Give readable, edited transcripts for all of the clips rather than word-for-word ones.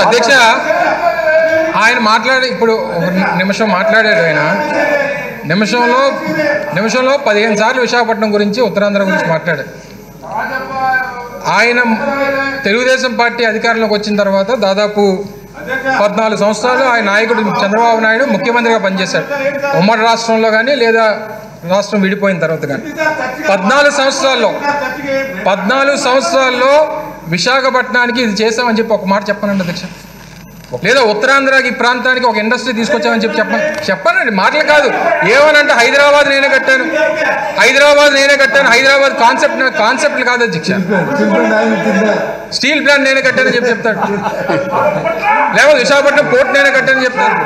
అధ్యక్ష ఆయన మాట్లాడి ఇప్పుడు ఒక నిమిషం మాట్లాడాడు. ఆయన నిమిషంలో 15 సార్లు విశాఖపట్నం గురించి ఉత్తరాంధ్ర గురించి మాట్లాడారు. ఆయన తెలుగుదేశం పార్టీ అధికారంలోకి వచ్చిన తర్వాత దాదాపు 14 సంవత్సరాలు ఆయన నాయకుడు చంద్రబాబు నాయుడు ముఖ్యమంత్రిగా పనిచేశాడు. ఉమ్మడి రాష్ట్రంలో కానీ లేదా రాష్ట్రం విడిపోయిన తర్వాత కానీ 14 సంవత్సరాల్లో విశాఖపట్నానికి ఇది చేసామని చెప్పి ఒక మాట చెప్పనండి అధ్యక్ష. లేదా ఉత్తరాంధ్రకి ఈ ప్రాంతానికి ఒక ఇండస్ట్రీ తీసుకొచ్చామని చెప్పి చెప్పనండి. మాటలు కాదు. ఏమనంటే హైదరాబాద్ నేనే కట్టాను, హైదరాబాద్ కాన్సెప్ట్లు కాదు అధ్యక్ష. స్టీల్ ప్లాంట్ నేనే కట్టానని చెప్పి చెప్తాడు. లేకపోతే విశాఖపట్నం పోర్ట్ నేనే కట్టానని చెప్తాడు.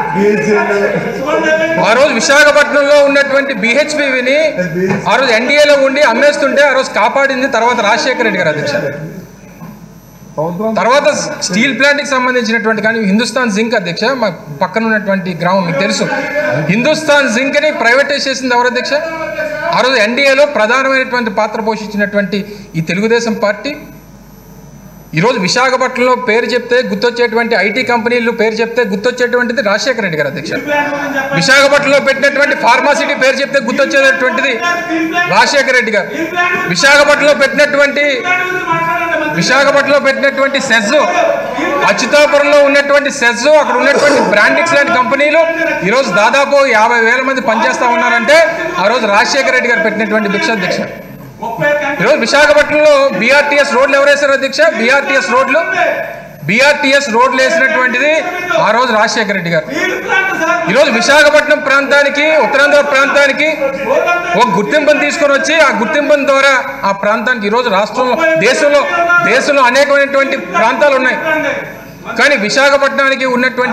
ఆ రోజు విశాఖపట్నంలో ఉన్నటువంటి BHPని ఆ రోజు NDAలో ఉండి అమ్మేస్తుంటే ఆ రోజు కాపాడింది తర్వాత రాజశేఖర రెడ్డి గారు అధ్యక్ష. తర్వాత స్టీల్ ప్లాంట్కి సంబంధించినటువంటి కానీ హిందుస్థాన్ జింక్ అధ్యక్ష, మా పక్కన ఉన్నటువంటి గ్రామం మీకు తెలుసు. హిందుస్థాన్ జింక్ని ప్రైవేటైజ్ చేసింది ఎవరు అధ్యక్ష? ఆ రోజు NDAలో ప్రధానమైనటువంటి పాత్ర పోషించినటువంటి ఈ తెలుగుదేశం పార్టీ. ఈరోజు విశాఖపట్నంలో పేరు చెప్తే గుర్తొచ్చేటువంటి IT కంపెనీలు పేరు చెప్తే గుర్తొచ్చేటువంటిది రాజశేఖర రెడ్డి గారు అధ్యక్ష. విశాఖపట్నంలో పెట్టినటువంటి ఫార్మాసిటీ పేరు చెప్తే గుర్తొచ్చేటువంటిది రాజశేఖర రెడ్డి గారు. విశాఖపట్నంలో పెట్టినటువంటి సెజ్, అచ్యుతాపురంలో ఉన్నటువంటి సెజ్, అక్కడ ఉన్నటువంటి బ్రాండిక్స్ లాంటి కంపెనీలు ఈరోజు దాదాపు 50,000 మంది పనిచేస్తూ ఉన్నారంటే ఆ రోజు రాజశేఖర రెడ్డి గారు పెట్టినటువంటి భిక్ష అధ్యక్ష. ఈరోజు విశాఖపట్నంలో BRTS రోడ్లు ఎవరు వేశారు అధ్యక్ష? BRTS రోడ్లు వేసినటువంటిది ఆ రోజు రాజశేఖర రెడ్డి గారు. ఈరోజు విశాఖపట్నం ప్రాంతానికి, ఉత్తరాంధ్ర ప్రాంతానికి ఒక గుర్తింపును తీసుకొని వచ్చి ఆ గుర్తింపుల ద్వారా ఆ ప్రాంతానికి ఈరోజు రాష్ట్రంలో దేశంలో అనేకమైనటువంటి ప్రాంతాలు ఉన్నాయి. కానీ విశాఖపట్నానికి ఉన్నటువంటి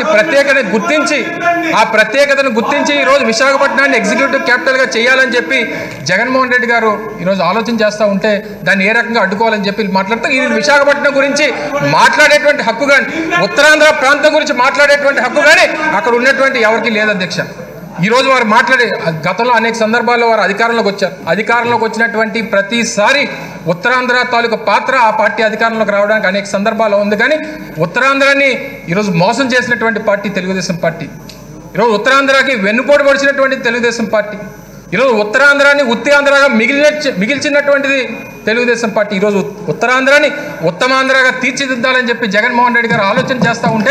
ప్రత్యేకతను గుర్తించి ఈరోజు విశాఖపట్నాన్ని ఎగ్జిక్యూటివ్ క్యాపిటల్గా చేయాలని చెప్పి జగన్మోహన్ రెడ్డి గారు ఈరోజు ఆలోచన చేస్తూ ఉంటే దాన్ని ఏ రకంగా అడ్డుకోవాలని చెప్పి మాట్లాడుతూ ఈ విశాఖపట్నం గురించి మాట్లాడేటువంటి హక్కు కానీ, ఉత్తరాంధ్ర ప్రాంతం గురించి మాట్లాడేటువంటి హక్కు కానీ అక్కడ ఉన్నటువంటి ఎవరికి లేదు అధ్యక్ష. ఈరోజు వారు గతంలో అనేక సందర్భాల్లో వారు అధికారంలోకి వచ్చారు. అధికారంలోకి వచ్చినటువంటి ప్రతిసారి ఉత్తరాంధ్ర తాలూకు పాత్ర ఆ పార్టీ అధికారంలోకి రావడానికి అనేక సందర్భాల్లో ఉంది. కానీ ఉత్తరాంధ్రాన్ని ఈరోజు మోసం చేసినటువంటి పార్టీ తెలుగుదేశం పార్టీ. ఈరోజు ఉత్తరాంధ్రకి వెన్నుపోటు పొడిచినటువంటి తెలుగుదేశం పార్టీ. ఈరోజు ఉత్తరాంధ్రాన్ని ఉత్తరాంధ్రగా మిగిల్చినటువంటిది తెలుగుదేశం పార్టీ. ఈరోజు ఉత్తరాంధ్రాన్ని ఉత్తమాంధ్రగా తీర్చిదిద్దాలని చెప్పి జగన్మోహన్ రెడ్డి గారు ఆలోచన చేస్తూ ఉంటే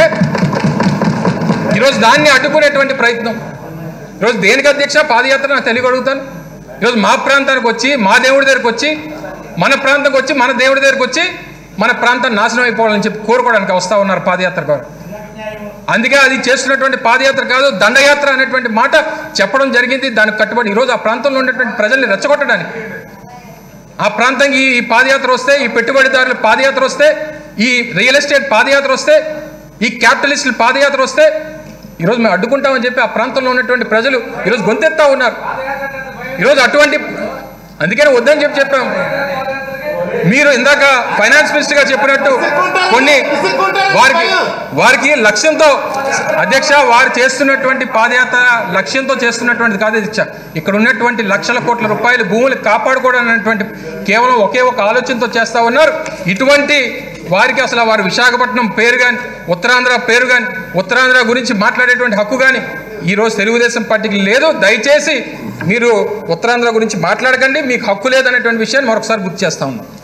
ఈరోజు దాన్ని అడ్డుకునేటువంటి ప్రయత్నం. ఈరోజు దేనికి అధ్యక్ష పాదయాత్ర నాకు తెలియ అడుగుతాను. ఈరోజు మా ప్రాంతానికి వచ్చి, మా దేవుడి దగ్గరికి వచ్చి, మన ప్రాంతానికి వచ్చి, మన దేవుడి దగ్గరికి వచ్చి మన ప్రాంతాన్ని నాశనం అయిపోవాలని చెప్పి కోరుకోవడానికి వస్తూ ఉన్నారు పాదయాత్ర గారు. అందుకే అది చేస్తున్నటువంటి పాదయాత్ర కాదు, దండయాత్ర అనేటువంటి మాట చెప్పడం జరిగింది. దానికి కట్టుబడి ఈరోజు ఆ ప్రాంతంలో ఉన్నటువంటి ప్రజల్ని రెచ్చగొట్టడానికి, ఆ ప్రాంతానికి ఈ పాదయాత్ర వస్తే, ఈ పెట్టుబడిదారుల పాదయాత్ర వస్తే, ఈ రియల్ ఎస్టేట్ పాదయాత్ర వస్తే, ఈ క్యాపిటలిస్టుల పాదయాత్ర వస్తే ఈరోజు మేము అడ్డుకుంటామని చెప్పి ఆ ప్రాంతంలో ఉన్నటువంటి ప్రజలు ఈరోజు గొంతెత్తా ఉన్నారు. ఈరోజు అందుకని వద్దని చెప్పాము. మీరు ఇందాక ఫైనాన్స్ మినిస్టర్ గారు చెప్పినట్టు కొన్ని వారికి లక్ష్యంతో అధ్యక్ష, వారు చేస్తున్నటువంటి పాదయాత్ర లక్ష్యంతో చేస్తున్నటువంటిది కాదు అధ్యక్ష. ఇక్కడ ఉన్నటువంటి లక్షల కోట్ల రూపాయల భూములు కాపాడుకోవడం అనేటువంటి కేవలం ఒకే ఒక ఆలోచనతో చేస్తూ ఉన్నారు. ఇటువంటి వారికి అసలు వారు విశాఖపట్నం పేరు కానీ, ఉత్తరాంధ్ర పేరు కానీ, ఉత్తరాంధ్ర గురించి మాట్లాడేటువంటి హక్కు కానీ ఈరోజు తెలుగుదేశం పార్టీకి లేదు. దయచేసి మీరు ఉత్తరాంధ్ర గురించి మాట్లాడకండి, మీకు హక్కు లేదనేటువంటి విషయాన్ని మరొకసారి గుర్తు చేస్తా ఉన్నాం.